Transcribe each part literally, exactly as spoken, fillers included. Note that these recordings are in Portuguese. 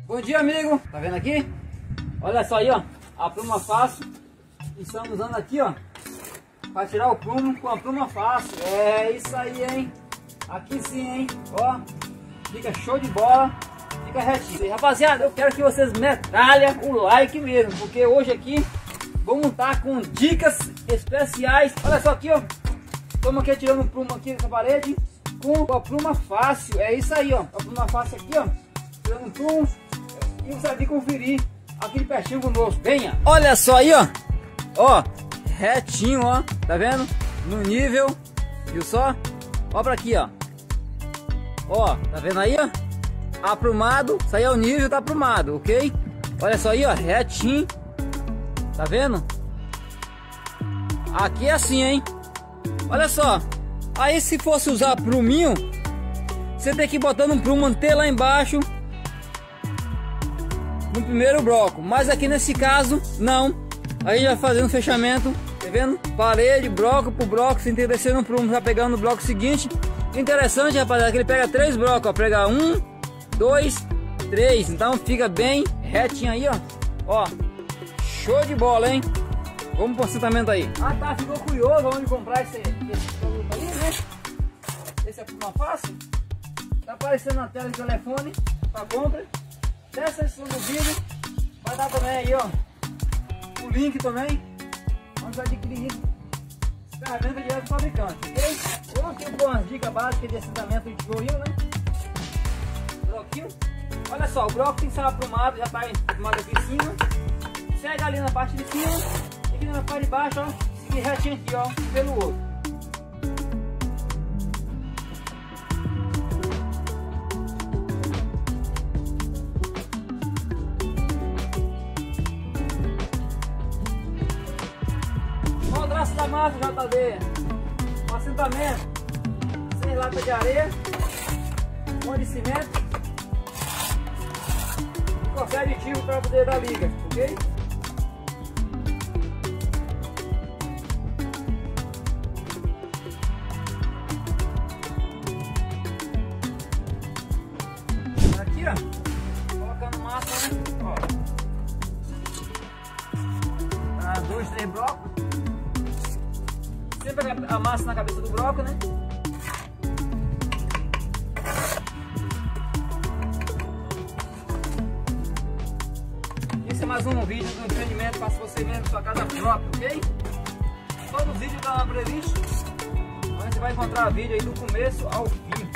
Bom dia, amigo. Tá vendo aqui? Olha só aí, ó. A pluma fácil. Estamos usando aqui, ó, para tirar o prumo com a pluma fácil. É isso aí, hein? Aqui sim, hein? Ó, fica show de bola. Fica retinho. E, rapaziada, eu quero que vocês metralhem o like mesmo, porque hoje aqui vamos estar com dicas especiais. Olha só aqui, ó. Estamos aqui tirando o prumo aqui dessa parede com a pluma fácil. É isso aí, ó. A pluma fácil aqui, ó. Tirando o prumo. E você vai vir conferir aqui de pertinho conosco. Venha! Olha só aí, ó. Ó, retinho, ó. Tá vendo? No nível. Viu só? Ó pra aqui, ó. Ó, tá vendo aí, ó? Aprumado. Isso aí é o nível, tá aprumado, ok? Olha só aí, ó. Retinho. Tá vendo? Aqui é assim, hein? Olha só. Aí se fosse usar pruminho, você tem que ir botando um prumo manter lá embaixo no primeiro bloco. Mas aqui nesse caso, não. Aí já fazendo fechamento, tá vendo? Parede, bloco por bloco, sem descer no prumo, já pegando no bloco seguinte. Interessante, rapaziada, que ele pega três blocos, ó. Pega um, dois, três. Então fica bem retinho aí, ó. Ó, show de bola, hein? Vamos pro assentamento aí. Ah, tá, ficou curioso onde comprar esse, esse produto aí, né? Esse é pluma fácil. Tá aparecendo na tela do telefone pra compra. Dessa edição do vídeo vai dar também aí, ó, o link também, onde vai adquirir isso, ferramenta direto do fabricante, ok? Eu aqui com umas dicas básicas de assentamento de tijolinho, né? Bloquinho. Olha só, o bloco tem que ser aprumado, já tá aprumado aqui em cima. Segue ali na parte de cima e aqui na parte de baixo, ó, seguir retinho aqui, ó, pelo outro. Da massa J D, um assentamento sem lata de areia, um de cimento e qualquer aditivo para poder dar liga, ok? Aqui, ó, colocando massa, né? Ó, ah, dois, três blocos. Sempre a massa na cabeça do bloco, né? Esse é mais um vídeo do empreendimento para você mesmo, sua casa própria, ok? Todo vídeo está na playlist, onde você vai encontrar vídeo aí do começo ao fim.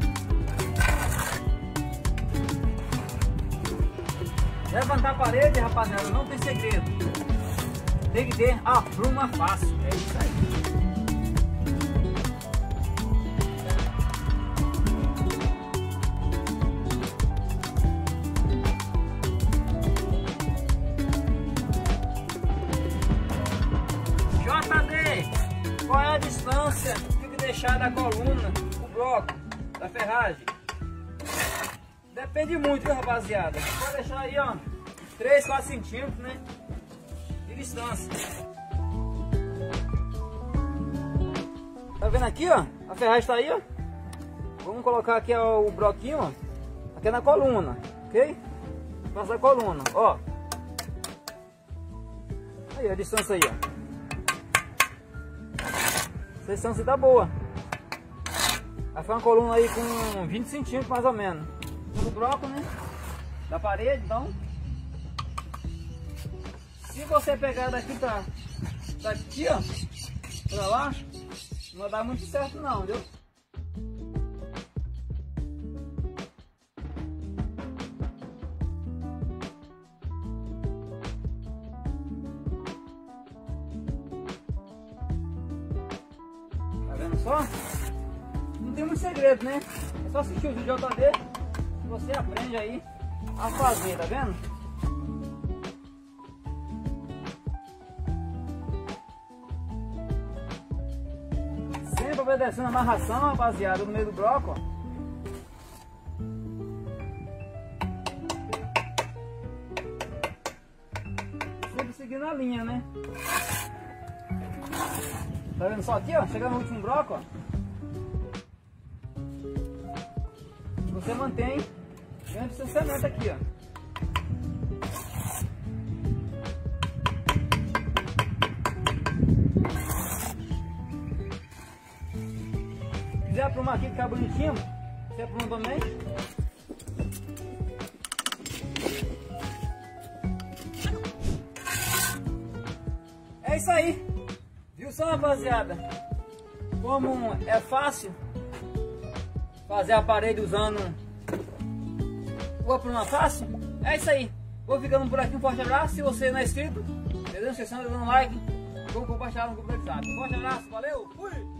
Levantar a parede, rapaziada, não tem segredo. Tem que ter a pluma fácil, é isso aí. Qual é a distância que tem que deixar da coluna, o bloco, da ferragem? Depende muito, viu, rapaziada? Pode deixar aí, ó, três, quatro centímetros, né, de distância. Tá vendo aqui, ó? A ferragem tá aí, ó. Vamos colocar aqui, ó, o bloquinho, ó, aqui na coluna, ok? Passa a coluna, ó. Aí, a distância aí, ó. A distância tá boa. Vai ficar uma coluna aí com vinte centímetros mais ou menos. Do bloco, né? Da parede, então. Se você pegar daqui pra daqui, ó, pra lá, não vai dar muito certo não, viu? Só, não tem muito segredo, né? É só assistir o vídeo J D que você aprende aí a fazer, tá vendo? Sempre obedecendo a amarração, rapaziada, no meio do bloco, ó. Sempre seguindo a linha, né? Tá vendo só aqui, ó? Chegando no último bloco, ó. Você mantém dentro do seu cimento aqui, ó. quiser aprumar aqui, ficar bonitinho, você apruma também. É isso aí. Viu só, rapaziada? Como é fácil fazer a parede usando o apruma fácil? É isso aí. Vou ficando por aqui, um forte abraço. Se você não é inscrito, não esqueça de dar um like, vou compartilhar no grupo do WhatsApp. Um forte abraço, valeu, fui!